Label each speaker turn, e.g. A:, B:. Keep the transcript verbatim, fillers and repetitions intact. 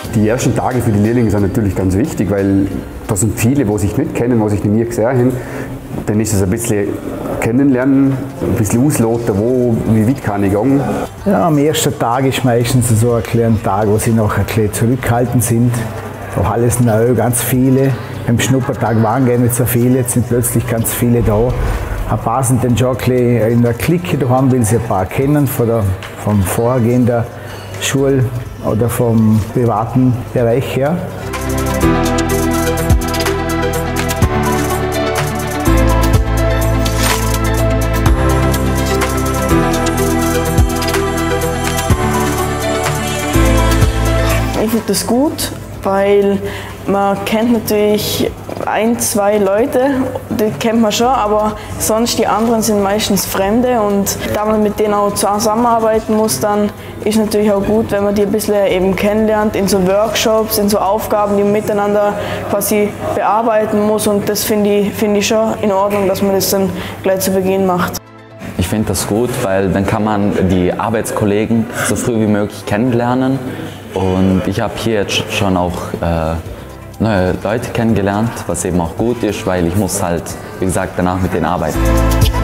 A: Die ersten Tage für die Lehrlinge sind natürlich ganz wichtig, weil da sind viele, die sich nicht kennen, die sich noch nie gesehen haben. Dann ist es ein bisschen kennenlernen, ein bisschen ausloten, wo, wie weit kann ich gehen.
B: Ja, am ersten Tag ist meistens so ein kleiner Tag, wo sie noch ein bisschen zurückhaltend sind. Auch alles neu, ganz viele. Beim Schnuppertag waren gar nicht so viele, jetzt sind plötzlich ganz viele da. Ein paar sind dann schon ein bisschen in der Clique daheim, weil sie ein paar kennen von der, vom vorhergehenden Schul- oder vom privaten Bereich her.
C: Ich finde das gut, weil man kennt natürlich ein, zwei Leute, die kennt man schon, aber sonst die anderen sind meistens Fremde und da man mit denen auch zusammenarbeiten muss, dann ist natürlich auch gut, wenn man die ein bisschen eben kennenlernt in so Workshops, in so Aufgaben, die man miteinander quasi bearbeiten muss, und das finde ich, finde ich schon in Ordnung, dass man das dann gleich zu Beginn macht.
D: Ich finde das gut, weil dann kann man die Arbeitskollegen so früh wie möglich kennenlernen. Und ich habe hier jetzt schon auch äh, neue Leute kennengelernt, was eben auch gut ist, weil ich muss halt, wie gesagt, danach mit denen arbeiten.